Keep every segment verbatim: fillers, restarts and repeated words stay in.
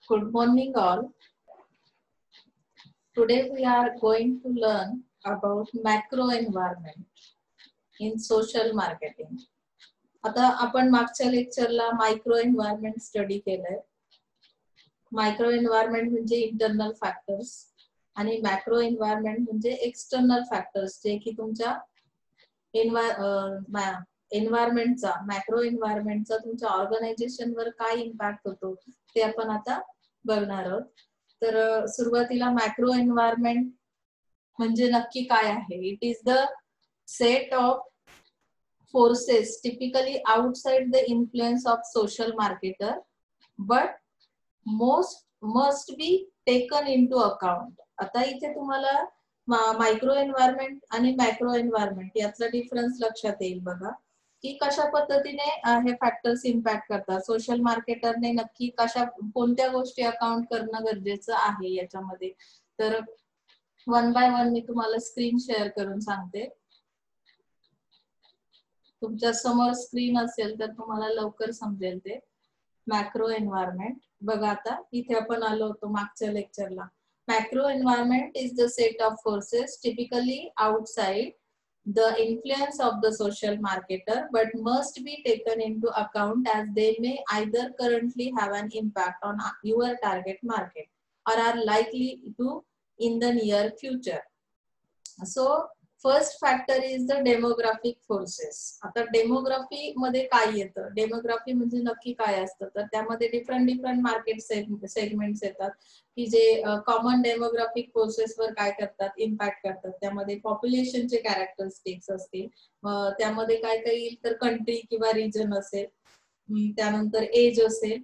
Good morning all. Today we are going to learn about macro environment in social marketing. आता आपण मागच्या लेक्चरला micro environment study केलंय. Micro environment म्हणजे internal factors आणि macro environment म्हणजे एक्सटर्नल फॅक्टर्स जे की तुमच्या एन्व्हायरमेंटचा मॅक्रो एन्व्हायरमेंटचा तुमच्या ऑर्गनायझेशन वर काय इम्पॅक्ट होतो ते आपण आता बघणार आहोत. तर सुरुवातीला मॅक्रो एन्व्हायरमेंट म्हणजे नक्की काय आहे. It is the set of forces typically outside the influence of social marketer but most must be taken into account. आता इथे तुम्हाला मायक्रो एन्व्हायरमेंट आणि मॅक्रो एन्व्हायरमेंट यातला डिफरन्स लक्षात येईल बघा की कशा पद्धतीने हे फॅक्टर्स इम्पॅक्ट करतात. सोशल मार्केटरने नक्की कशा कोणत्या गोष्टी अकाउंट करणं गरजेचं आहे याच्यामध्ये. तर वन बाय वन मी तुम्हाला स्क्रीन शेअर करून सांगते. तुमच्या समोर स्क्रीन असेल तर तुम्हाला लवकर समजेल ते. मॅक्रो एन्व्हायरमेंट बघा, आता इथे आपण आलो होतो मागच्या लेक्चरला. Macro environment is the set of forces typically outside the influence of the social marketer but must be taken into account as they may either currently have an impact on your target market or are likely to in the near future. So first factor is the demographic forces. आता demography मध्ये काय येतं, demography म्हणजे नक्की काय असतं, तर त्यामध्ये डिफरंट डिफरंट मार्केट सेगमेंट्स येतात की जे कॉमन डेमोग्राफिक फोर्सेस वर काय करतात, इम्पॅक्ट करतात. त्यामध्ये पॉप्युलेशनचे कॅरेक्टरिस्टिक्स असतील, त्यामध्ये काय काय येईल तर कंट्री किंवा रिजन असेल, त्यानंतर एज असेल,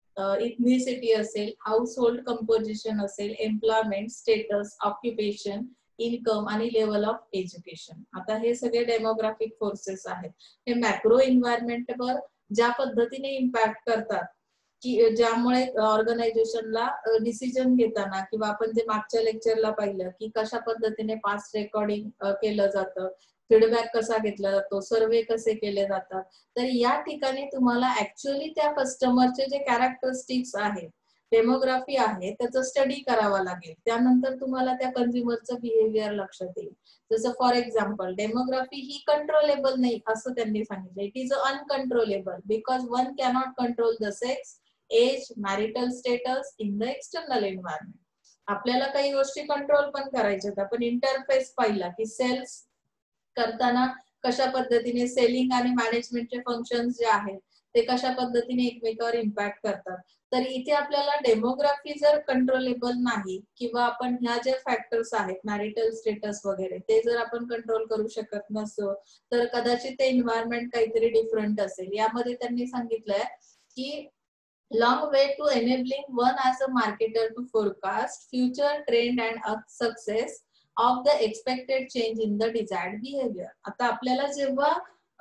इथनिसिटी असेल, हाऊस होल्ड कंपोजिशन असेल, एम्प्लॉयमेंट स्टेटस, ऑक्युपेशन, इन्कम आणि लेवल ऑफ एज्युकेशन. आता हे सगळे डेमोग्राफिक फोर्सेस आहेत. हे मॅक्रो एन्व्हायरमेंटवर ज्या पद्धतीने इम्पॅक्ट करतात की ज्यामुळे ऑर्गनायझेशनला डिसिजन घेताना किंवा आपण जे मागच्या लेक्चरला पाहिलं की कशा पद्धतीने पास्ट रेकॉर्डिंग केलं जातं, फीडबॅक कसा घेतला जातो, सर्वे कसे केले जातात. तर या ठिकाणी तुम्हाला ऍक्च्युअली त्या कस्टमरचे जे कॅरेक्टरिस्टिक्स आहेत, डेमोग्राफी आहे, त्याचा स्टडी करावा लागेल. त्यानंतर तुम्हाला त्या कंझ्युमरचं बिहेवियर लक्षात येईल. जसं फॉर एक्झाम्पल डेमोग्राफी ही कंट्रोलेबल नाही असं त्यांनी सांगितलं. It is uncontrollable because one cannot control the sex, age, marital status in the external environment. आपल्याला काही गोष्टी कंट्रोल पण करायच्यात. आपण इंटरफेस पाहिला की सेल्स करताना कशा पद्धतीने सेलिंग आणि मॅनेजमेंटचे फंक्शन्स जे आहेत ते कशा पद्धतीने एकमेकावर इम्पॅक्ट करतात. तर इथे आपल्याला डेमोग्राफी जर कंट्रोलेबल नाही किंवा आपण ह्या ज्या फॅक्टर्स आहेत मॅरिटल स्टेटस वगैरे ते जर आपण कंट्रोल करू शकत नसतो तर कदाचित ते एन्व्हायरमेंट काहीतरी डिफरंट असेल. यामध्ये त्यांनी सांगितलंय की long way to enabling one as a marketer to forecast future trend and success of the expected change in the desired behavior. आता आपल्याला जेव्हा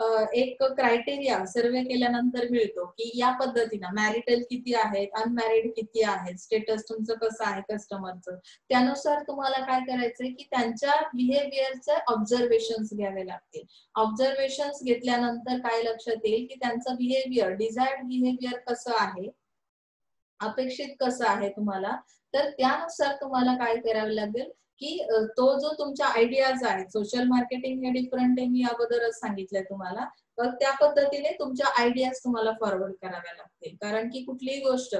एक क्रायटेरिया सर्वे केल्यानंतर मिळतो की या पद्धतीनं मॅरिटल किती आहेत, अनमॅरिड किती आहेत, स्टेटस तुमचं कसं आहे कस्टमरचं, त्यानुसार तुम्हाला काय करायचंय की त्यांच्या बिहेवियरचे ऑब्झर्वेशन्स घ्यावे लागतील. ऑब्झर्वेशन्स घेतल्यानंतर काय लक्षात येईल की त्यांचं बिहेवियर, डिझायर्ड बिहेवियर कसं आहे, अपेक्षित कसं आहे तुम्हाला, तर त्यानुसार तुम्हाला काय करावं लागेल की तो जो तुमच्या आयडियाज आहेत, सोशल मार्केटिंग हे डिफरंट आहे मी अगोदरच सांगितलंय तुम्हाला, तर त्या पद्धतीने तुमच्या आयडियाज तुम्हाला फॉरवर्ड कराव्या लागतील. कारण की कुठलीही गोष्ट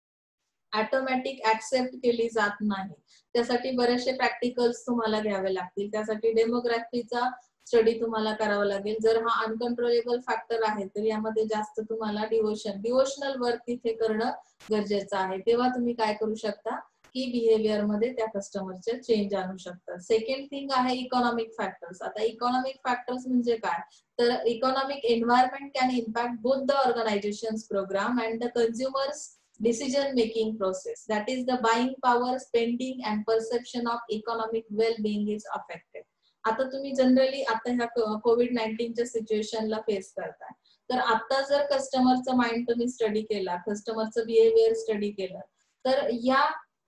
ऑटोमॅटिक ऍक्सेप्ट केली जात नाही. त्यासाठी बरेचसे प्रॅक्टिकल्स तुम्हाला घ्यावे लागतील. त्यासाठी डेमोग्राफीचा स्टडी तुम्हाला करावा लागेल. जर हा अनकंट्रोलेबल फॅक्टर आहे तर यामध्ये जास्त तुम्हाला डिवोशन डिवोशनल वर्क तिथे करणं गरजेचं आहे. तेव्हा तुम्ही काय करू शकता की बिहेवियर मध्ये त्या कस्टमरचे चेंज आणू शकता. सेकंड थिंग आहे इकॉनॉमिक फॅक्टर्स. आता इकॉनॉमिक फॅक्टर्स म्हणजे काय, तर economic environment can impact both the organisations programme and the consumers decision making process. That is the buying power, spending and perception of economic well-being is affected. आता तुम्ही generally आता ह्या Covid नाईन्टीनच्या सिच्युएशनला face करताय, तर आता जर कस्टमरचं माइंड तुम्ही study केला, कस्टमरचं बिहेवियर स्टडी केलं, तर या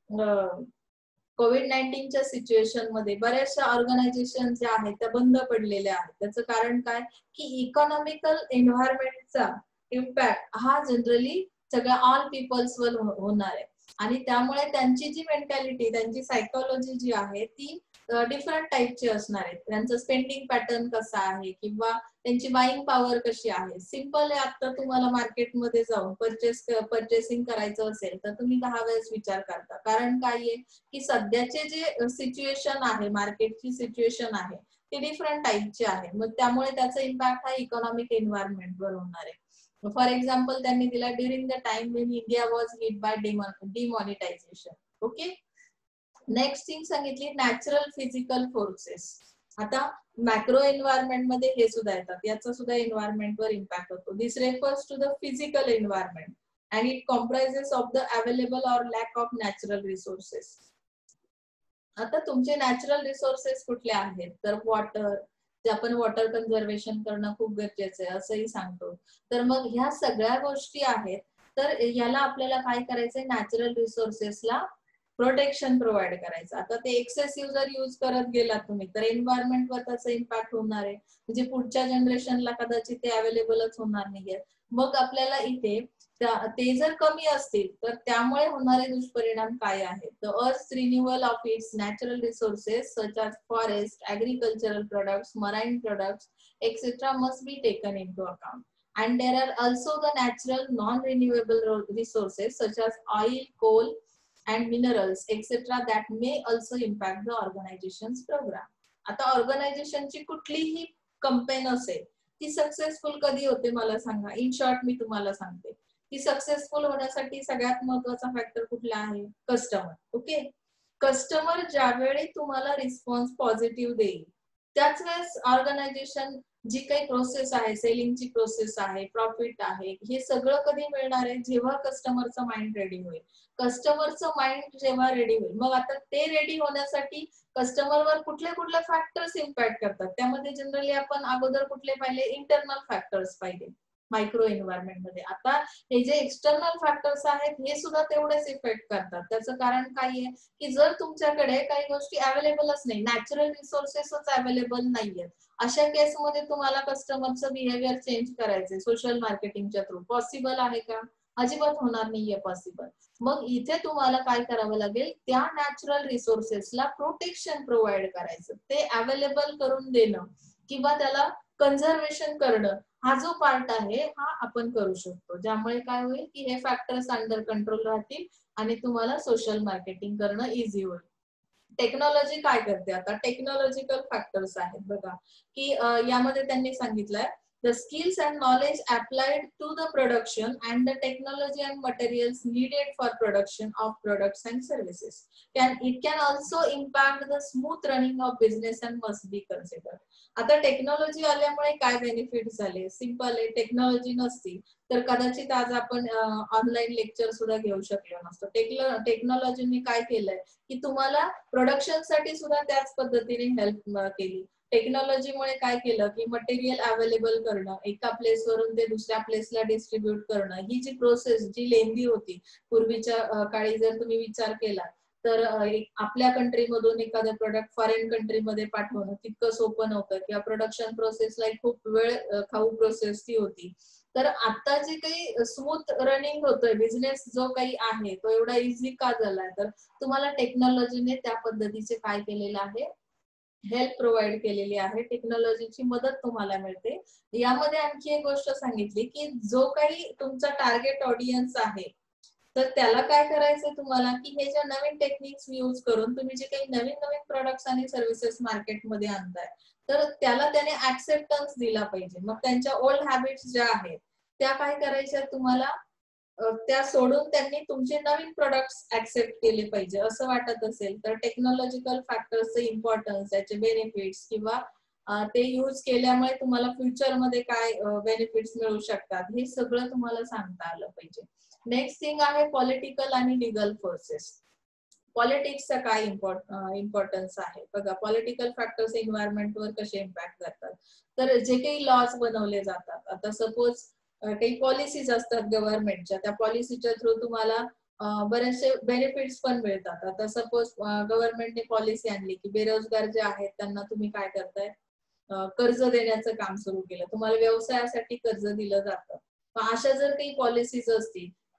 कोविड नाईन्टीनच्या सिच्युएशन मध्ये बऱ्याचशा ऑर्गनायझेशन ज्या आहेत त्या बंद पडलेल्या आहेत. त्याचं कारण काय की इकॉनॉमिकल एन्व्हायरमेंटचा इम्पॅक्ट हा जनरली सगळ्या ऑल पीपल्स वर होणार आहे. आणि त्यामुळे त्यांची जी मेंटॅलिटी, त्यांची सायकोलॉजी जी आहे ती डिफरंट टाईपची असणार आहे. त्यांचं स्पेंडिंग पॅटर्न कसा आहे किंवा त्यांची बाईंग पॉवर कशी आहे. सिंपल आहे, आता तुम्हाला मार्केटमध्ये जाऊन परचेस परचेसिंग करायचं असेल तर तुम्ही दहा वेळेस विचार करता. कारण काय आहे की सध्याचे जे सिच्युएशन आहे, मार्केटची सिच्युएशन आहे ती डिफरंट टाईपची आहे. मग त्यामुळे त्याचा इम्पॅक्ट हा इकॉनॉमिक एन्व्हायरमेंटवर होणार आहे. फॉर एक्झाम्पल त्यांनी दिला during the time when India was hit by demonetisation. Okay, next thing सांगितली नॅचरल फिजिकल फोर्सेस. आता मॅक्रो एन्व्हायरमेंट मध्ये हे सुद्धा येतात, याचा सुद्धा एन्व्हायरमेंटवर इम्पॅक्ट होतो. This refers to the physical environment and it comprises of the available or lack of natural resources. आता तुमचे नॅचरल रिसोर्सेस कुठले आहेत तर वॉटर, जे आपण वॉटर कन्झर्वेशन करणं खूप गरजेचं आहे असंही सांगतो. तर मग ह्या सगळ्या गोष्टी आहेत, तर याला आपल्याला काय करायचंय, नॅचरल रिसोर्सेसला प्रोटेक्शन प्रोव्हाइड करायचं. आता ते एक्सेसिव्ह जर यूज करत गेला तुम्ही तर एन्व्हायरमेंटवर त्याचा इम्पॅक्ट होणार आहे. म्हणजे पुढच्या जनरेशनला कदाचित ते अवेलेबलच होणार नाहीये. मग आपल्याला इथे ते जर कमी असतील तर त्यामुळे होणारे दुष्परिणाम काय आहेत. The earth renewal of its natural resources such as forest, agricultural products, marine products etcetera must be taken into account. And there are also the natural non-renewable resources such as oil, coal and minerals et cetera that may also impact the organization's program. आता ऑर्गनायझेशनची कुठलीही campaign असेल ती successful कधी होते मला सांगा. In short मी तुम्हाला सांगते की सक्सेसफुल होण्यासाठी सगळ्यात महत्त्वाचा फॅक्टर कुठला आहे, कस्टमर. ओके, कस्टमर ज्यावेळी तुम्हाला रिस्पॉन्स पॉझिटिव्ह देईल त्याच वेळेस ऑर्गनायझेशन जी काही प्रोसेस आहे, सेलिंगची प्रोसेस आहे, प्रॉफिट आहे, हे सगळं कधी मिळणार आहे, जेव्हा कस्टमरचं माइंड रेडी होईल. कस्टमरचं माइंड जेव्हा रेडी होईल, मग आता ते रेडी होण्यासाठी कस्टमरवर कुठले कुठले फॅक्टर्स इम्पॅक्ट करतात. त्यामध्ये जनरली आपण अगोदर कुठले पाहिले, इंटरनल फॅक्टर्स पाहिले मायक्रो एन्व्हायरमेंट मध्ये. आता हे जे एक्सटर्नल फॅक्टर्स आहेत हे सुद्धा तेवढेच इफेक्ट करतात. त्याचं कारण काय आहे की जर तुमच्याकडे काही गोष्टी अवेलेबलच नाही, नॅचरल रिसोर्सेसच अवेलेबल नाहीयेत, अशा केसमध्ये तुम्हाला कस्टमरचं बिहेवियर चेंज करायचंय सोशल मार्केटिंगच्या थ्रू. पॉसिबल आहे का? अजिबात होणार नाहीये पॉसिबल. मग इथे तुम्हाला काय करावं लागेल, त्या नॅचरल रिसोर्सेसला प्रोटेक्शन प्रोव्हाइड करायचं, ते अवेलेबल करून देणं किंवा त्याला कन्झर्वेशन करणं, हा जो पार्ट आहे हा आपण करू शकतो. ज्यामुळे काय होईल की हे फॅक्टर्स अंडर कंट्रोल राहतील आणि तुम्हाला सोशल मार्केटिंग करणं इझी होईल. टेक्नॉलॉजी काय करते, आता टेक्नॉलॉजिकल फॅक्टर्स आहेत बघा की यामध्ये त्यांनी सांगितलंय the skills and knowledge applied to the production and the technology and materials needed for production of products and services. Can it can also impact the smooth running of business and must be considered. आता technology आल्यामुळे काय benefit झाले, simple आहे. Technology नसती तर कदाचित आज आपण ऑनलाईन लेक्चर सुद्धा घेऊ शकलो नसतो. टेक्नॉलॉजीने काय केलंय की तुम्हाला प्रोडक्शन साठी सुद्धा त्याच पद्धतीने हेल्प केली. टेक्नॉलॉजीमुळे काय केलं की मटेरियल अवेलेबल करणं, एका प्लेस वरून ते दुसऱ्या प्लेसला डिस्ट्रीब्यूट करणं, ही जी प्रोसेस जी लेंदी होती पूर्वीच्या काळी, जर तुम्ही विचार केला तर आपल्या कंट्रीमधून एखादं प्रोडक्ट फॉरेन कंट्रीमध्ये पाठवणं तितकं सोपं नव्हतं किंवा प्रोडक्शन प्रोसेसला खूप वेळ खाऊ प्रोसेस ती होती. तर आता जे काही स्मूथ रनिंग होतोय बिझनेस जो काही आहे तो एवढा इझी का झालाय, तर तुम्हाला टेक्नॉलॉजीने त्या पद्धतीचे काय केलेलं आहे, हेल्प प्रोव्हाइड केलेली आहे. टेक्नॉलॉजीची मदत तुम्हाला मिळते. यामध्ये आणखी एक गोष्ट सांगितली की जो काही तुमचा टार्गेट ऑडियन्स आहे तर त्याला काय करायचं तुम्हाला की हे ज्या नवीन टेक्निक्स यूज करून तुम्ही जे काही नवीन नवीन प्रोडक्ट्स आणि सर्व्हिसेस मार्केटमध्ये आणताय तर त्याला त्याने ऍक्सेप्टन्स दिला पाहिजे. मग त्यांच्या ओल्ड हॅबिट्स ज्या आहेत त्या काय करायच्या तुम्हाला, त्या सोडून त्यांनी तुमचे नवीन प्रोडक्ट्स ऍक्सेप्ट केले पाहिजे असं वाटत असेल तर टेक्नॉलॉजिकल फॅक्टर्सचं इम्पॉर्टन्स, त्याचे बेनिफिट्स किंवा ते यूज केल्यामुळे तुम्हाला फ्युचरमध्ये काय बेनिफिट्स मिळू शकतात हे सगळं तुम्हाला सांगता आलं पाहिजे. नेक्स्ट थिंग आहे पॉलिटिकल आणि लिगल फोर्सेस. पॉलिटिक्सचा काय इम्पॉर्टन्स आहे बघा. पॉलिटिकल फॅक्टर्स एन्व्हायरमेंटवर कसे इम्पॅक्ट करतात, तर जे काही लॉज बनवले जातात, आता सपोज काही पॉलिसीज असतात गव्हर्नमेंटच्या, त्या पॉलिसीच्या थ्रू तुम्हाला बरेचसे बेनिफिट्स पण मिळतात. आता सपोज गव्हर्नमेंटने पॉलिसी आणली की बेरोजगार जे आहेत त्यांना तुम्ही काय करताय, कर्ज देण्याचं काम सुरू केलं, तुम्हाला व्यवसायासाठी कर्ज दिलं जातं. अशा जर काही पॉलिसीज असतील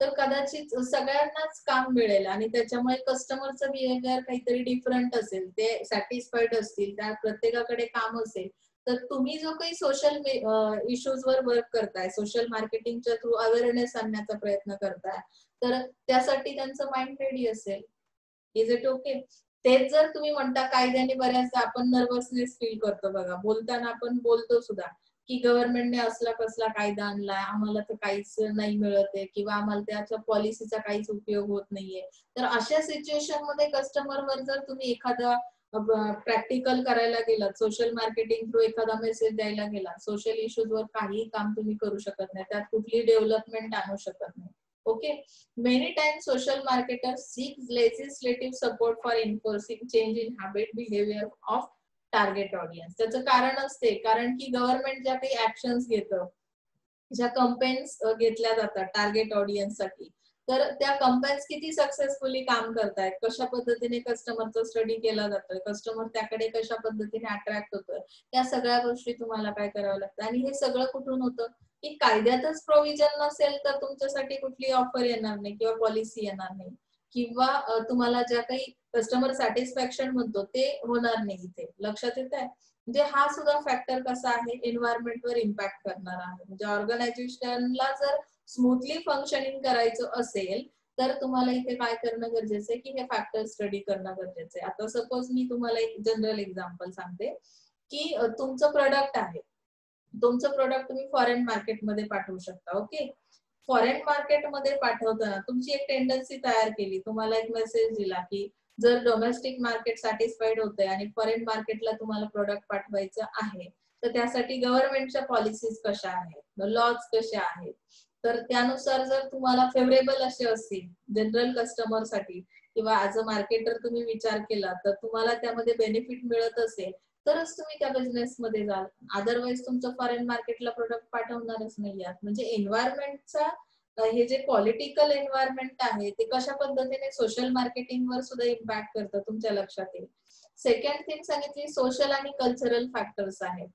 तर कदाचित सगळ्यांनाच काम मिळेल आणि त्याच्यामुळे कस्टमरचं बिहेवियर काहीतरी डिफरंट असेल, ते सॅटिस्फाईड असतील, त्या प्रत्येकाकडे काम असेल. तर तुम्ही जो काही सोशल इश्यूज वर वर्क करताय, सोशल मार्केटिंगच्या थ्रू अवेअरनेस आणण्याचा प्रयत्न करताय, तर त्यासाठी त्यांचं माइंड रेडी असेल. Is it okay? तेच जर तुम्ही म्हणता कायद्याने बऱ्याचदा आपण नर्वसनेस फील करतो बघा, बोलताना आपण बोलतो सुद्धा की गव्हर्नमेंटने असला कसला कायदा आणलाय, आम्हाला तर काहीच नाही मिळत आहे किंवा आम्हाला त्याच्या पॉलिसीचा काहीच उपयोग होत नाहीये. तर अशा सिच्युएशन मध्ये कस्टमरवर जर तुम्ही एखादा प्रॅक्टिकल करायला गेलात, सोशल मार्केटिंग थ्रू एखादा मेसेज द्यायला गेला, सोशल इश्यूजवर काही काम तुम्ही करू शकत नाही, त्यात कुठली डेव्हलपमेंट आणू शकत नाही. Okay, many times social marketers seek legislative support for enforcing change in habit behavior of target audience. त्याचं कारण असते, कारण की गव्हर्नमेंट ज्या काही ऍक्शन्स घेतं, ज्या कंपेन्स घेतल्या जातात टार्गेट ऑडियन्स साठी, तर त्या कंपेन्स किती सक्सेसफुली काम करतायत, कशा पद्धतीने कस्टमरचा स्टडी केला जातोय, कस्टमर त्याकडे कशा पद्धतीने अट्रॅक्ट होतोय, या सगळ्या गोष्टी तुम्हाला काय करावं लागतं. आणि हे सगळं कुठून होतं की कायद्यातच प्रोव्हिजन नसेल तर तुमच्यासाठी कुठली ऑफर येणार नाही किंवा पॉलिसी येणार नाही, किंवा तुम्हाला ज्या काही कस्टमर सॅटिस्फॅक्शन म्हणतो ते होणार नाही. इथे लक्षात येत आहे? म्हणजे हा सुद्धा फॅक्टर कसा आहे, एन्व्हायरमेंटवर इम्पॅक्ट करणार आहे. म्हणजे ऑर्गनायझेशनला जर स्मूथली फंक्शनिंग करायचं असेल तर तुम्हाला इथे काय करणं गरजेचं आहे की हे फॅक्टर स्टडी करणं गरजेचं आहे. आता सपोज मी तुम्हाला एक जनरल एक्झाम्पल सांगते की तुमचं प्रोडक्ट आहे, तुमचं प्रोडक्ट तुम्ही फॉरेन मार्केटमध्ये पाठवू शकता. ओके, फॉरेन मार्केटमध्ये पाठवताना तुमची एक टेंडन्सी तयार केली, तुम्हाला एक मेसेज दिला की जर डोमेस्टिक मार्केट सॅटिस्फाईड होतंय आणि फॉरेन मार्केटला तुम्हाला प्रोडक्ट पाठवायचं आहे, तर त्यासाठी गव्हर्नमेंटच्या पॉलिसीज कशा आहेत, लॉज कशा आहेत, तर त्यानुसार जर तुम्हाला फेवरेबल असे असतील जनरल कस्टमरसाठी किंवा ऍज अ मार्केटर तुम्ही विचार केला तर तुम्हाला त्यामध्ये बेनिफिट मिळत असेल तरच तुम्ही त्या बिझनेस मध्ये जाल. अदरवाईज तुमचं फॉरेन मार्केटला प्रोडक्ट पाठवणारच नाही आहात. म्हणजे एन्व्हायरमेंटचा हे जे पॉलिटिकल एन्व्हायरमेंट आहे ते कशा पद्धतीने सोशल मार्केटिंगवर सुद्धा इम्पॅक्ट करतं तुमच्या लक्षात येईल. सेकंड थिंग सांगितली सोशल आणि कल्चरल फॅक्टर्स आहेत.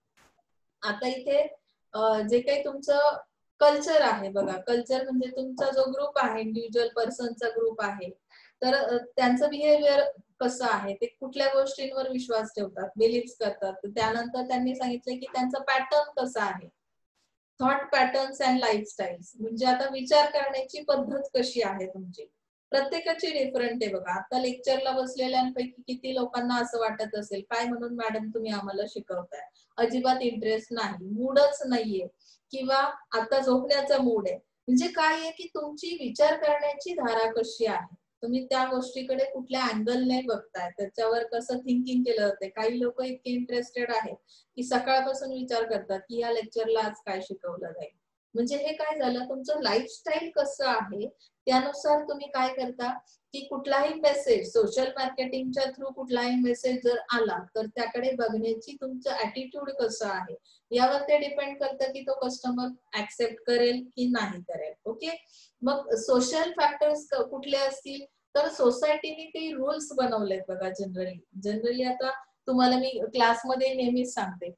आता इथे जे काही तुमचं कल्चर आहे बघा, कल्चर म्हणजे तुमचा जो ग्रुप आहे, इंडिव्हिज्युअल पर्सनचा ग्रुप आहे, तर त्यांचं बिहेवियर कसं आहे, ते कुठल्या गोष्टींवर विश्वास ठेवतात, बिलीव्ह करतात. त्यानंतर त्यांनी सांगितलं की त्यांचा पॅटर्न कसा आहे, थॉट पॅटर्न्स अँड लाईफस्टाईल्स, म्हणजे आता विचार करण्याची पद्धत कशी आहे तुमची, प्रत्येकाची डिफरंट आहे बघा. आता लेक्चरला बसलेल्यांपैकी किती लोकांना असं वाटत असेल काय म्हणून मॅडम तुम्ही आम्हाला शिकवताय, अजिबात इंटरेस्ट नाही, मूडच नाहीये, किंवा आता झोपण्याचा मूड आहे. म्हणजे काय आहे की तुमची विचार करण्याची धारा कशी आहे, तुम्ही त्या गोष्टीकडे कुठल्या अँगलने बघताय, त्याच्यावर कसं थिंकिंग केलं जाते. काही लोक इतके इंटरेस्टेड आहेत की सकाळपासून विचार करतात की या लेक्चरला आज काय शिकवलं जाईल. म्हणजे हे काय झालं, तुमचं लाईफस्टाईल कसं आहे त्यानुसार तुम्ही काय करता की कुठलाही मेसेज सोशल मार्केटिंगच्या थ्रू कुठलाही मेसेज जर आला तर त्याकडे बघण्याची तुमचं ऍटिट्यूड कसं आहे यावर ते डिपेंड करतं की तो कस्टमर ऍक्सेप्ट करेल की नाही करेल. ओके, मग सोशल फॅक्टर्स कुठले असतील तर सोसायटीने काही रूल्स बनवलेत बघा. जनरली जनरली आता तुम्हाला मी क्लासमध्ये नेहमीच सांगते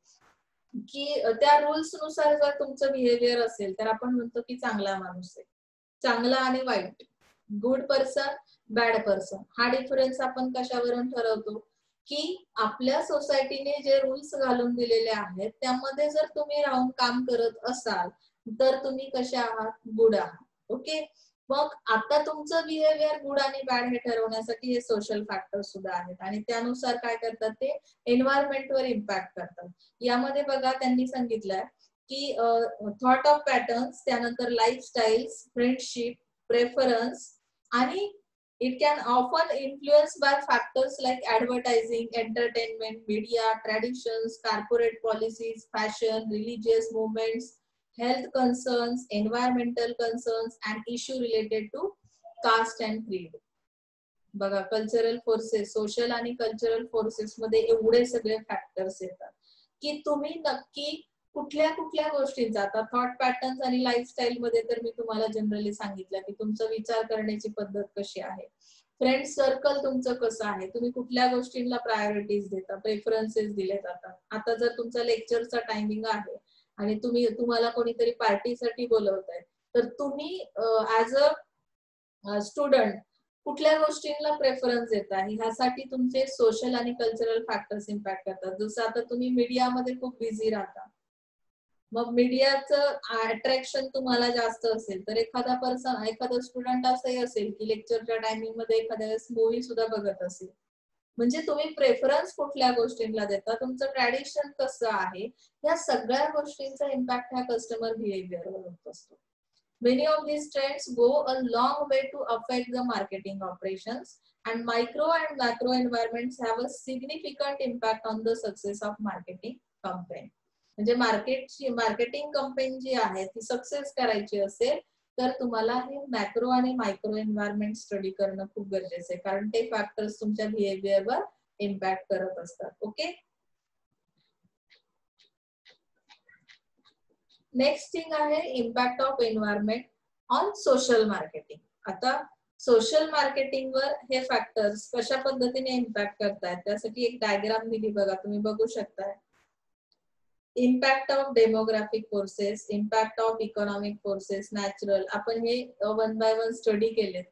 की त्या रूल्स नुसार जर तुमचं बिहेवियर असेल तर आपण म्हणतो की चांगला माणूस आहे, चांगला आणि वाईट, गुड पर्सन, बॅड पर्सन. हा डिफरन्स आपण कशावरून ठरवतो की आपल्या सोसायटीने जे रूल्स घालून दिलेले आहेत त्यामध्ये जर तुम्ही राहून काम करत असाल तर तुम्ही कसे आहात, गुड आहात. ओके, मग आता तुमचं बिहेवियर गुड आणि बॅड हे ठरवण्यासाठी हे सोशल फॅक्टर सुद्धा आहेत आणि त्यानुसार काय करतात ते एन्व्हायरमेंटवर इम्पॅक्ट करतात. यामध्ये बघा त्यांनी सांगितलंय की थॉट ऑफ पॅटर्न्स, त्यानंतर लाईफस्टाईल्स, फ्रेंडशिप, प्रेफरन्स, आणि it can often influenced by factors like advertising, entertainment, media, traditions, corporate policies, fashion, religious movements, health concerns, environmental concerns, and issue related to caste and creed. बघा, cultural forces, social आणि cultural forces मध्ये एवढे सगळे factors येतात की तुम्ही नक्की कुठल्या कुठल्या गोष्टींचा, आता थॉट पॅटर्न्स आणि लाईफस्टाईल मध्ये तर मी तुम्हाला जनरली सांगितलं की तुमचं विचार करण्याची पद्धत कशी आहे, फ्रेंड सर्कल तुमचं कसं आहे, तुम्ही कुठल्या गोष्टींना प्रायोरिटीज देता, प्रेफरन्सेस दिले जातात. आता जर तुमचा लेक्चरचा टायमिंग आहे आणि तुम्ही तुम्हाला कोणीतरी पार्टीसाठी बोलवताय तर तुम्ही ऍज अ स्टुडंट कुठल्या गोष्टींना प्रेफरन्स देतात ह्यासाठी तुमचे सोशल आणि कल्चरल फॅक्टर्स इम्पॅक्ट करतात. जसं आता तुम्ही मीडियामध्ये खूप बिझी राहता, मग मीडियाचं अट्रॅक्शन तुम्हाला जास्त असेल तर एखादा पर्सन एखादा स्टुडंट असंही असेल की लेक्चरच्या टायमिंग मध्ये एखाद्या वेळेस मूवी सुद्धा बघत असेल. म्हणजे तुम्ही प्रेफरन्स कुठल्या गोष्टींना देता, तुमचं ट्रॅडिशन कसं आहे, या सगळ्या गोष्टींचा इम्पॅक्ट ह्या कस्टमर बिहेवियरवर होत असतो. Many of these trends go a long way to affect the marketing operations, and micro and macro environments have a significant impact on the success of marketing campaign. म्हणजे मार्केटची मार्केटिंग कंपेन जी आहे ती success करायची असेल तर तुम्हाला हे macro आणि मायक्रो एन्व्हायरमेंट स्टडी करणं खूप गरजेचं आहे, कारण ते फॅक्टर्स तुमच्या बिहेवियरवर इम्पॅक्ट करत असतात. ओके, नेक्स्ट थिंग आहे impact of environment on social marketing. आता सोशल मार्केटिंग वर हे फॅक्टर्स कशा पद्धतीने इम्पॅक्ट करतायत त्यासाठी एक डायग्राम दिली बघा, तुम्ही बघू शकताय. Impact of demographic forces, impact of economic forces, natural, आपण हे वन बाय वन स्टडी केले.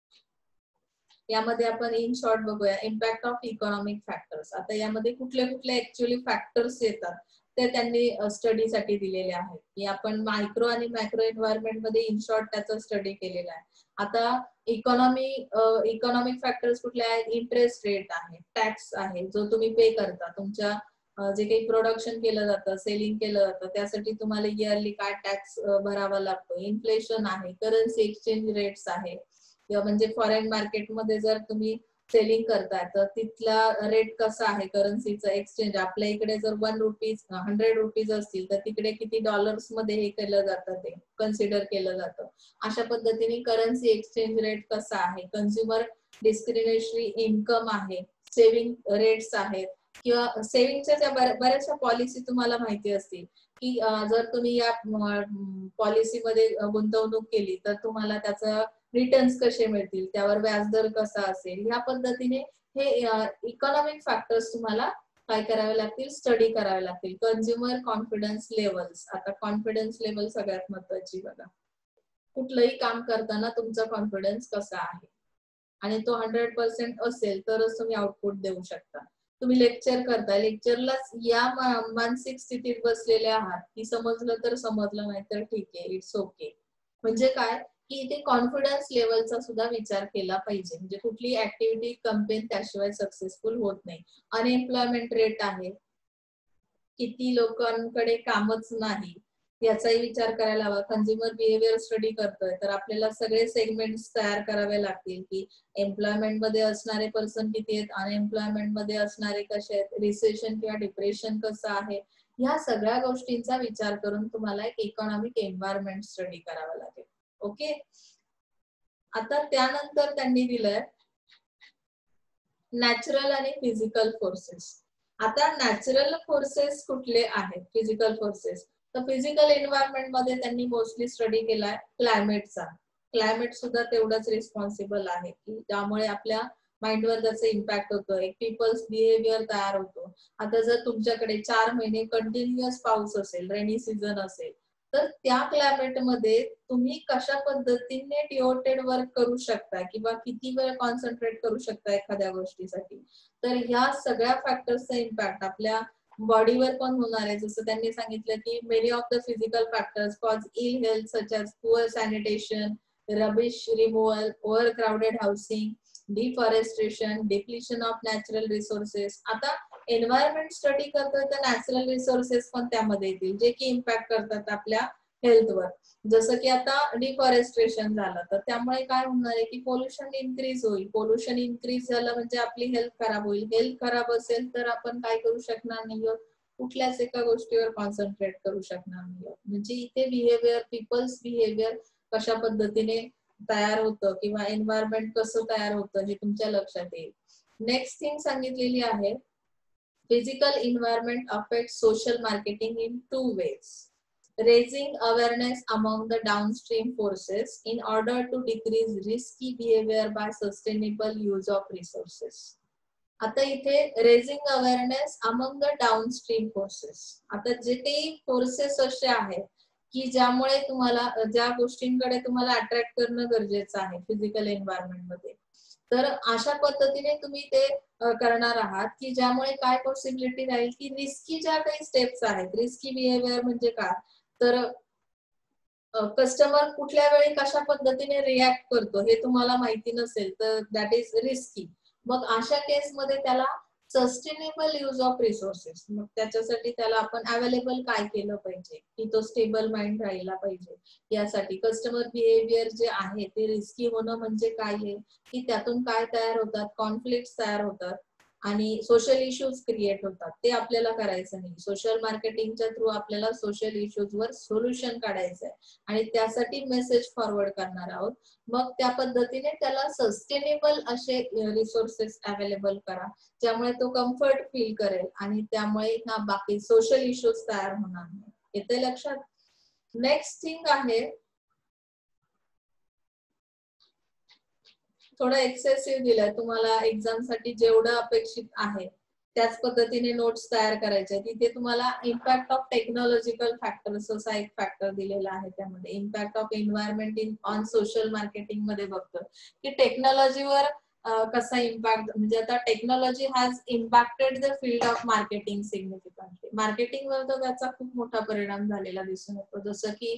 यामध्ये आपण इन शॉर्ट बघूया इम्पॅक्ट ऑफ इकॉनॉमिक फॅक्टर्स. आता यामध्ये कुठले कुठले ऍक्च्युअली फॅक्टर्स येतात ते त्यांनी स्टडीसाठी दिलेले आहेत की आपण मायक्रो आणि मॅक्रो एन्व्हायरमेंट मध्ये इन शॉर्ट त्याचा स्टडी केलेला आहे. आता इकॉनॉमी इकॉनॉमिक फॅक्टर्स कुठले आहेत, इंटरेस्ट रेट आहे, टॅक्स आहे जो तुम्ही पे करता, तुमच्या जे काही प्रोडक्शन केलं जातं, सेलिंग केलं जातं त्यासाठी तुम्हाला इयरली काय टॅक्स भरावा लागतो, इन्फ्लेशन आहे, करन्सी एक्सचेंज रेट्स आहे, म्हणजे फॉरेन मार्केटमध्ये जर तुम्ही सेलिंग करताय तर तिथला रेट कसा आहे करन्सीचा एक्सचेंज, आपल्या इकडे जर वन रुपीज हंड्रेड रुपीज असतील तर तिकडे किती डॉलर्स मध्ये हे केलं जातं ते कन्सिडर केलं जातं. अशा पद्धतीने करन्सी एक्सचेंज रेट कसा आहे, कन्झ्युमर डिस्क्रिशनरी इन्कम आहे, सेव्हिंग रेट्स आहेत, किंवा सेव्हिंगच्या बऱ्याचशा पॉलिसी तुम्हाला माहिती असतील की जर तुम्ही या पॉलिसीमध्ये गुंतवणूक केली तर तुम्हाला त्याचा रिटर्न्स कसे मिळतील, त्यावर व्याजदर कसा असेल, या पद्धतीने हे इकॉनॉमिक फॅक्टर्स तुम्हाला काय करावे लागतील, स्टडी करावे लागतील. कन्झ्युमर कॉन्फिडन्स लेवल्स, आता कॉन्फिडन्स लेवल सगळ्यात महत्वाची बघा, कुठलंही काम करताना तुमचा कॉन्फिडन्स कसा आहे आणि तो हंड्रेड पर्सेंट असेल तरच तुम्ही आउटपुट देऊ शकता. तुम्ही लेक्चर करताय, लेक्चरलाच या मानसिक स्थितीत बसलेले आहात की समजलं तर समजलं नाही तर ठीक आहे, इट्स ओके. म्हणजे काय की इथे कॉन्फिडन्स लेवलचा सुद्धा विचार केला पाहिजे. म्हणजे कुठली ऍक्टिव्हिटी कंपेन त्याशिवाय सक्सेसफुल होत नाही. अनएम्प्लॉयमेंट रेट आहे, किती लोकांकडे कामच नाही याचाही विचार करायला हवा. कंझ्युमर बिहेवियर स्टडी करतोय तर आपल्याला सगळे सेगमेंट्स तयार करावे लागतील की एम्प्लॉयमेंट मध्ये असणारे पर्सन किती आहेत, अनएम्प्लॉयमेंट मध्ये असणारे कसे आहेत, रिसेशन किंवा डिप्रेशन कसं आहे, या सगळ्या गोष्टींचा विचार करून तुम्हाला एक इकॉनॉमिक एन्व्हायरमेंट स्टडी करावा लागेल. ओके, आता त्यानंतर त्यांनी दिलंय नॅचरल आणि फिजिकल फोर्सेस. आता नॅचरल फोर्सेस कुठले आहेत, फिजिकल फोर्सेस, तर फिजिकल एन्व्हायरमेंट मध्ये त्यांनी मोस्टली स्टडी केलाय क्लायमेटचा. क्लायमेट सुद्धा तेवढंच रिस्पॉन्सिबल आहे की त्यामुळे आपल्या माइंडवर त्याचा इम्पॅक्ट होतो, एक पीपल्स बिहेवियर तयार होतो. आता जर तुमच्याकडे चार महिने कंटिन्युअस पाऊस असेल, रेनी सीझन असेल, तर त्या क्लायमेट मध्ये तुम्ही कशा पद्धतीने डिओटेड वर्क करू शकता किंवा किती वेळ कॉन्सन्ट्रेट करू शकता एखाद्या गोष्टीसाठी, तर ह्या सगळ्या फॅक्टर्सचा इम्पॅक्ट आपल्या बॉडीवर पण होणार आहे. जसं त्यांनी सांगितलं की many of the physical factors cause ill health such as poor sanitation, rubbish removal, overcrowded housing, deforestation, depletion of natural resources. आता एन्व्हायरमेंट स्टडी करतोय तर नॅचरल रिसोर्सेस पण त्यामध्ये येतील जे की इम्पॅक्ट करतात आपल्या हेल्थवर. जसं की आता डिफॉरेस्ट्रेशन झालं तर त्यामुळे काय होणार आहे की पोल्युशन इन्क्रीज होईल. पोल्युशन इन्क्रीज झालं म्हणजे आपली हेल्थ खराब होईल. हेल्थ खराब असेल तर आपण काय करू शकणार नाही, कुठल्याच एका गोष्टीवर कॉन्सन्ट्रेट करू शकणार नाही. म्हणजे इथे बिहेवियर, पीपल्स बिहेवियर कशा पद्धतीने तयार होतं किंवा एन्व्हायरमेंट कसं तयार होतं हे तुमच्या लक्षात येईल. नेक्स्ट थिंग सांगितलेली आहे physical environment affects social marketing in two ways. Raising awareness among the downstream forces in order to decrease risky behavior by sustainable use of resources. आता इथे raising awareness among the downstream forces. आता जे काही forces असे आहेत की ज्यामुळे तुम्हाला ज्या गोष्टींकडे तुम्हाला अट्रॅक्ट करणं गरजेचं आहे फिजिकल एन्व्हायरमेंट मध्ये. तर अशा पद्धतीने तुम्ही ते करणार आहात की ज्यामुळे काय पॉसिबिलिटी राहील की रिस्की ज्या काही स्टेप्स आहेत, रिस्की बिहेवियर म्हणजे काय, तर कस्टमर कुठल्या वेळी कशा पद्धतीने रिॲक्ट करतो हे तुम्हाला माहिती नसेल तर दॅट इज रिस्की. मग अशा केसमध्ये त्याला सस्टेनेबल यूज ऑफ रिसोर्सेस, मग त्याच्यासाठी त्याला आपण अवेलेबल काय केलं पाहिजे की तो स्टेबल माइंड राहिला पाहिजे. यासाठी कस्टमर बिहेवियर जे आहे ते रिस्की होणं म्हणजे काय आहे की त्यातून काय तयार होतात, कॉन्फ्लिक्ट तयार होतात आणि सोशल इश्यूज क्रिएट होतात. ते आपल्याला करायचं नाही. सोशल मार्केटिंगच्या थ्रू आपल्याला सोशल इश्यूज वर सोल्युशन काढायचं आहे आणि त्यासाठी मेसेज फॉरवर्ड करणार आहोत. मग त्या पद्धतीने त्याला सस्टेनेबल असे रिसोर्सेस अवेलेबल करा ज्यामुळे तो कम्फर्ट फील करेल आणि त्यामुळे ना बाकी सोशल इश्यूज तयार होणार नाही. येते लक्षात? नेक्स्ट थिंग आहे थोडं एक्सेसिव्ह दिलंय तुम्हाला एक्झाम साठी जेवढं अपेक्षित आहे त्याच पद्धतीने नोट्स तयार करायचे. तिथे तुम्हाला इम्पॅक्ट ऑफ टेक्नॉलॉजिकल फॅक्टर्स असा एक फॅक्टर दिलेला आहे. त्यामध्ये impact of environment in on social marketing मध्ये बघतो की टेक्नॉलॉजीवर कसा इम्पॅक्ट, म्हणजे आता technology has impacted the field of marketing significantly. मार्केटिंगवर तर त्याचा खूप मोठा परिणाम झालेला दिसून येतो. जसं की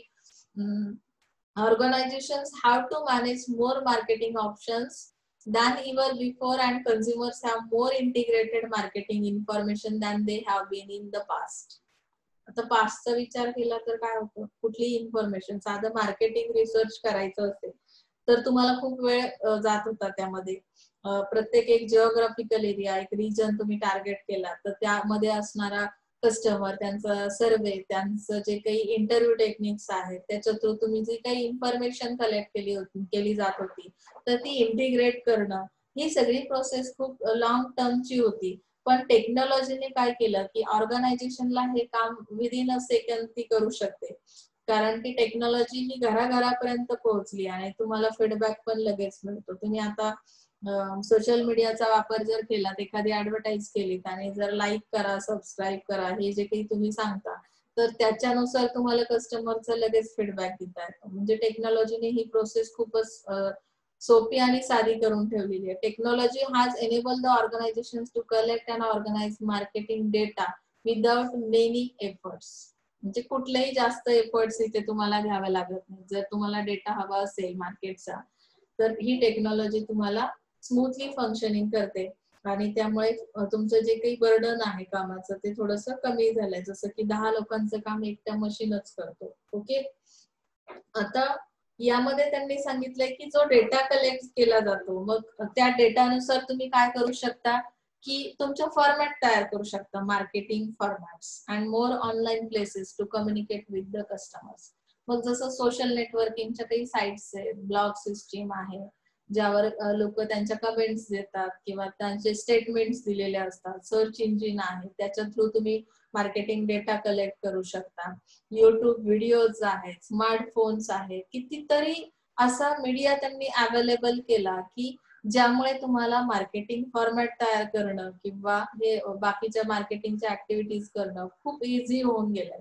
organizations have to manage more marketing options than ever before and consumers have more integrated marketing information than they have been in the past. आता पास्टचा विचार केला तर काय होतं, कुठली इन्फॉर्मेशन साधं मार्केटिंग रिसर्च करायचं असेल तर तुम्हाला खूप वेळ जात होता. त्यामध्ये प्रत्येक एक जिओग्राफिकल एरिया, एक रिजन तुम्ही टार्गेट केला तर त्यामध्ये असणारा कस्टमर, त्यांचा सर्वे, त्यांचं जे काही इंटरव्ह्यू टेक्निक्स आहेत त्याच्या थ्रू तुम्ही जी काही इन्फॉर्मेशन कलेक्ट केली होती केली जात होती तर ती इंटिग्रेट करणं, ही सगळी प्रोसेस खूप लॉंग टर्मची होती. पण टेक्नॉलॉजीने काय केलं की ऑर्गनायझेशनला हे काम विदिन अ सेकंड ती करू शकते. कारण की टेक्नॉलॉजी ही घराघरापर्यंत पोहोचली आणि तुम्हाला फीडबॅक पण लगेच मिळतो. तुम्ही आता सोशल मीडियाचा वापर जर केला, एखादी ऍडव्हर्टाईज केलीत आणि जर लाईक करा, सबस्क्राईब करा हे जे काही तुम्ही सांगता तर त्याच्यानुसार तुम्हाला कस्टमरचा लगेच फीडबॅक देता येतो. म्हणजे टेक्नॉलॉजीने ही प्रोसेस खूपच सोपी आणि साधी करून ठेवलेली आहे. Technology has enabled the organisations to collect and organise marketing data without many efforts. म्हणजे कुठलेही जास्त एफर्ट्स इथे तुम्हाला घ्यावे लागत नाही. जर तुम्हाला डेटा हवा असेल मार्केटचा तर ही टेक्नॉलॉजी तुम्हाला स्मूथली फंक्शनिंग करते आणि त्यामुळे तुमचं जे काही बर्डन आहे कामाचं ते थोडंसं कमी झालंय. जसं की दहा लोकांचं काम एकट्या मशीनच करतो. ओके, आता यामध्ये त्यांनी सांगितलंय की जो डेटा कलेक्ट केला जातो मग त्या डेटानुसार तुम्ही काय करू शकता की तुमच्या फॉर्मॅट तयार करू शकता, marketing formats and more online places to communicate with the customers. मग जसं सोशल नेटवर्किंगच्या काही साइट्स आहेत, ब्लॉग सिस्टीम आहे ज्यावर लोक त्यांच्या कमेंट्स देतात किंवा त्यांचे स्टेटमेंट्स दिलेले असतात, सर्च इंजिन आहे त्याच्या थ्रू तुम्ही मार्केटिंग डेटा कलेक्ट करू शकता. युट्यूब व्हिडिओज आहेत, स्मार्टफोन्स आहेत, कितीतरी असा मीडिया त्यांनी अवेलेबल केला की ज्यामुळे तुम्हाला मार्केटिंग फॉर्मॅट तयार करणं किंवा हे बाकीच्या मार्केटिंगच्या ऍक्टिव्हिटीज करणं खूप इझी होऊन गेलंय.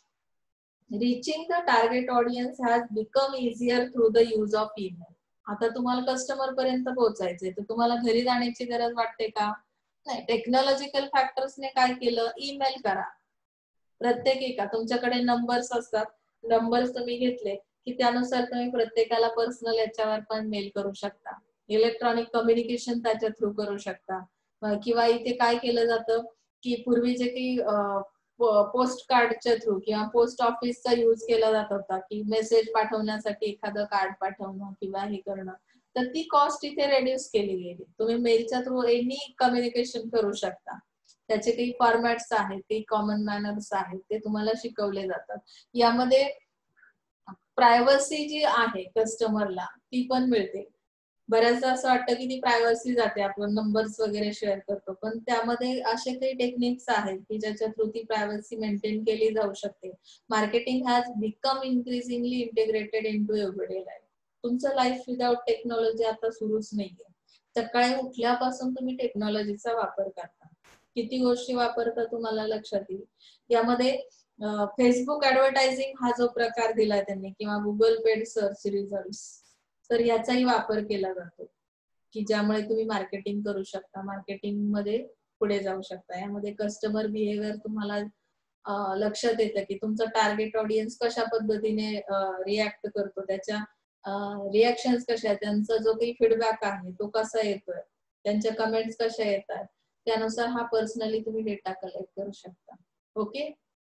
Reaching the target audience has become easier through the use of email. आता तुम्हाला कस्टमर पर्यंत पोहोचायचंय तर तुम्हाला घरी जाण्याची गरज वाटते का? नाही. टेक्नॉलॉजिकल फॅक्टर्सने काय केलं, ईमेल करा. प्रत्येक एका तुमच्याकडे नंबर्स असतात, नंबर्स तुम्ही घेतले की त्यानुसार तुम्ही प्रत्येकाला पर्सनल याच्यावर पण मेल करू शकता. इलेक्ट्रॉनिक कम्युनिकेशन त्याच्या थ्रू करू शकता. किंवा इथे काय केलं जातं की पूर्वी जे काही पोस्ट कार्डच्या थ्रू किंवा पोस्ट ऑफिसचा यूज केला जात होता की मेसेज पाठवण्यासाठी एखादं कार्ड पाठवणं किंवा हे करणं, तर ती कॉस्ट इथे रेड्यूस केली गेली. तुम्ही मेलच्या थ्रू एनी कम्युनिकेशन करू शकता. त्याचे काही फॉर्मॅट्स आहेत, काही कॉमन मॅनर्स आहेत, ते तुम्हाला शिकवले जातात. यामध्ये प्रायव्हसी जी आहे कस्टमरला ती पण मिळते. बऱ्याचदा असं वाटतं की ती प्रायव्हसी जाते, आपण नंबर्स वगैरे शेअर करतो, पण त्यामध्ये असे काही टेक्निक्स आहेत की ज्याच्या थ्रू ती प्रायव्हसी मेंटेन केली जाऊ शकते. Marketing has become increasingly integrated into everyday life. तुमचं लाईफ विदाउट टेक्नॉलॉजी आता सुरूच नाहीये. सकाळी उठल्यापासून तुम्ही टेक्नॉलॉजीचा वापर करता. किती गोष्टी वापरता तुम्हाला लक्षात येईल. यामध्ये फेसबुक ऍडव्हर्टायझिंग हा जो प्रकार दिला त्यांनी किंवा गुगल पेड सर्च रिझल्ट, तर याचाही वापर केला जातो की ज्यामुळे तुम्ही मार्केटिंग करू शकता, मार्केटिंग मध्ये पुढे जाऊ शकता. यामध्ये कस्टमर बिहेवियर तुम्हाला लक्षात येतं की तुमचा टार्गेट ऑडियन्स कशा पद्धतीने रिॲक्ट करतो, त्याच्या रिॲक्शन्स कशा आहेत, त्यांचा जो काही फीडबॅक आहे तो कसा येतोय, त्यांच्या कमेंट्स कशा येतात, त्यानुसार हा पर्सनली तुम्ही डेटा कलेक्ट करू शकता. ओके,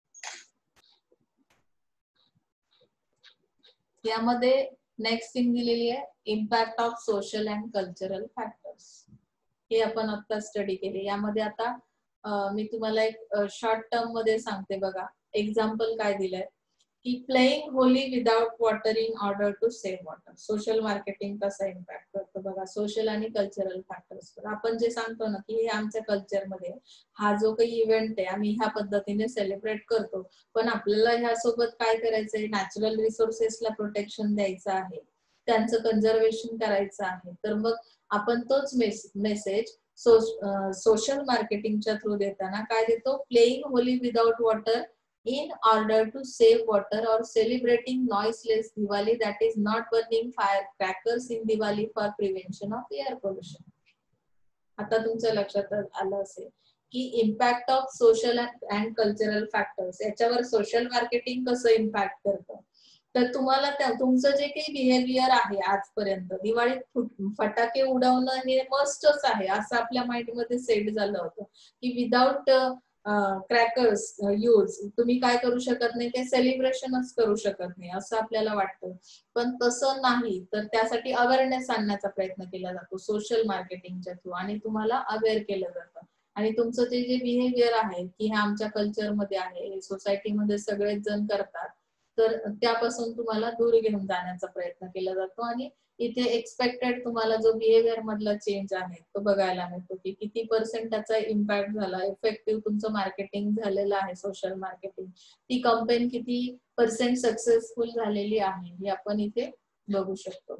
यामध्ये नेक्स्ट थिंग दिलेली आहे impact of social and cultural factors. हे आपण आता स्टडी केले. यामध्ये आता मी तुम्हाला एक शॉर्ट टर्म मध्ये सांगते बघा. एक्झाम्पल काय दिलंय की playing Holi without water in order to save water. Social marketing कसा इम्पॅक्ट करतो बघा, सोशल आणि कल्चरल फॅक्टर्स. आपण जे सांगतो ना की हे आमच्या कल्चरमध्ये हा जो काही इव्हेंट आहे आम्ही ह्या पद्धतीने सेलिब्रेट करतो, पण आपल्याला ह्यासोबत काय करायचंय, नॅचरल रिसोर्सेसला प्रोटेक्शन द्यायचं आहे, त्यांचं कन्झर्वेशन करायचं आहे. तर मग आपण तोच मेसेज सोशल मार्केटिंगच्या थ्रू देताना काय देतो, playing Holi without water in order to save water or celebrating noiseless Diwali, that is not burning firecrackers in Diwali for prevention of air pollution. आता तुमच्या लक्षात आलं असेल की impact of social and cultural factors, याच्यावर सोशल मार्केटिंग कसं impact करतं. तर तुम्हाला तुमचं जे काही बिहेवियर आहे आजपर्यंत, दिवाळीत फटाके उडवणं हे मस्टच आहे असं आपल्या माइंड मध्ये सेट झालं होतं की विदाउट क्रॅकर्स यूज तुम्ही काय करू शकत नाही, ते सेलिब्रेशनच करू शकत नाही असं आपल्याला वाटतं. पण तसं नाही, तर त्यासाठी अवेअरनेस आणण्याचा प्रयत्न केला जातो सोशल मार्केटिंगच्या थ्रू आणि तुम्हाला अवेअर केलं जातं. आणि तुमचं ते जे बिहेवियर आहे की हे आमच्या कल्चरमध्ये आहे, सोसायटीमध्ये सगळेच जण करतात, तर त्यापासून तुम्हाला दूर घेऊन जाण्याचा प्रयत्न केला जातो. आणि इथे एक्सपेक्टेड तुम्हाला जो बिहेवियर मधला चेंज आहे तो बघायला मिळतो की किती पर्सेंट त्याचा इम्पॅक्ट झाला, इफेक्टिव्ह तुमचं मार्केटिंग झालेलं आहे सोशल मार्केटिंग, ती कंपेन किती पर्सेंट सक्सेसफुल झालेली आहे हे आपण इथे बघू शकतो.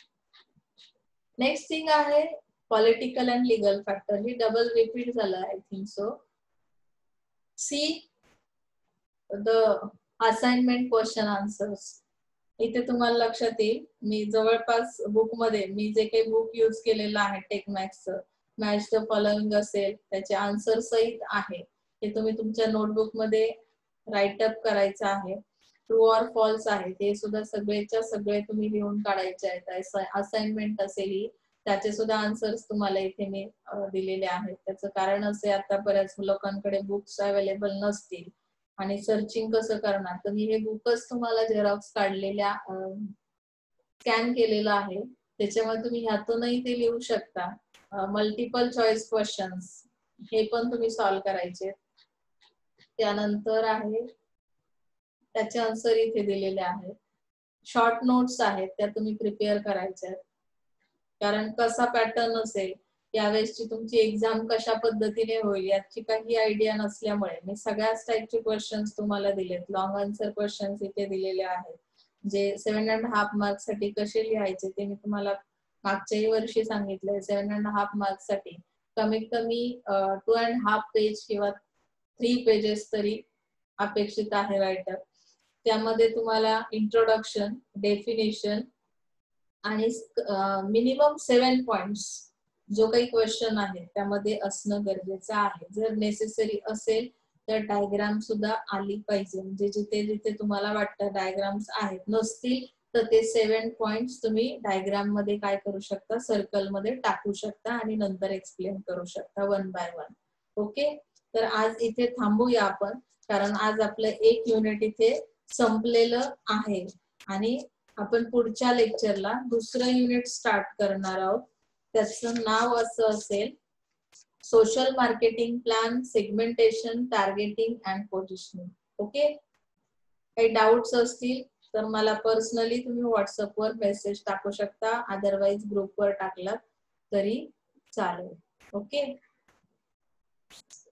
नेक्स्ट थिंग आहे पॉलिटिकल अँड लिगल फॅक्टर. ही डबल रिपीट झालं I think so. See the assignment question answers. इथे तुम्हाला लक्षात येईल मी जवळपास बुक मध्ये मी जे काही बुक यूज केलेलं आहे टेकमॅक्सचं, मॅच द फॉलोइंग असेल, त्याचे आन्सर सहित आहे. हे तुम्ही तुमच्या नोटबुक मध्ये राईट अप करायचं आहे. ट्रू ऑर फॉल्स आहे ते सुद्धा सगळेच्या सगळे तुम्ही लिहून काढायचे आहेत. असाइनमेंट असेल त्याचे सुद्धा आन्सर्स तुम्हाला इथे मी दिलेले आहेत. त्याचं कारण असे आता बऱ्याच लोकांकडे बुक्स अवेलेबल नसतील आणि सर्चिंग कसं करणार, तर मी हे बुकच तुम्हाला झेरॉक्स काढलेल्या स्कॅन केलेलं आहे, त्याच्यामुळे तुम्ही ह्यातूनही ते लिहू शकता. मल्टिपल चॉईस क्वेश्चन्स हे पण तुम्ही सॉल्व्ह करायचे. त्यानंतर आहे त्याचे आन्सर इथे दिलेले आहेत. शॉर्ट नोट्स आहेत त्या तुम्ही प्रिपेअर करायच्या आहेत, कारण कसा पॅटर्न असेल, यावेळेसची तुमची एक्झाम कशा पद्धतीने होईल याची काही आयडिया नसल्यामुळे मी सगळ्याच टाईपचे क्वेश्चन्स तुम्हाला दिलेत. लॉंग आन्सर क्वेश्चन्स इथे दिलेले आहेत, जे सेव्हन अँड हाफ मार्क्स साठी कसे लिहायचे ते मी तुम्हाला मागच्याही वर्षी सांगितलंय. सेव्हन अँड हाफ मार्क्स साठी कमीत कमी टू अँड हाफ पेज किंवा थ्री पेजेस तरी अपेक्षित आहे रायटर. त्यामध्ये तुम्हाला इंट्रोडक्शन, डेफिनेशन आणि मिनिमम सेव्हन पॉइंट्स जो काही क्वेश्चन आहे त्यामध्ये असणं गरजेचं आहे. जर नेसेसरी असेल तर डायग्राम सुद्धा आली पाहिजे, म्हणजे जिथे जिथे तुम्हाला वाटतं डायग्राम्स आहेत, नसतील तर ते सेव्हन पॉइंट्स तुम्ही डायग्राम मध्ये काय करू शकता, सर्कल मध्ये टाकू शकता आणि नंतर एक्सप्लेन करू शकता वन बाय वन. ओके, तर आज इथे थांबूया आपण, कारण आज आपलं एक युनिट इथे संपलेलं आहे आणि आपण पुढच्या लेक्चरला दुसरं युनिट स्टार्ट करणार आहोत. त्याचं नाव असं असेल social marketing plan, segmentation, targeting and positioning. Okay, काही डाऊट्स असतील तर मला पर्सनली तुम्ही व्हॉट्सअपवर मेसेज टाकू शकता, अदरवाइज ग्रुपवर टाकलात तरी चालेल. ओके.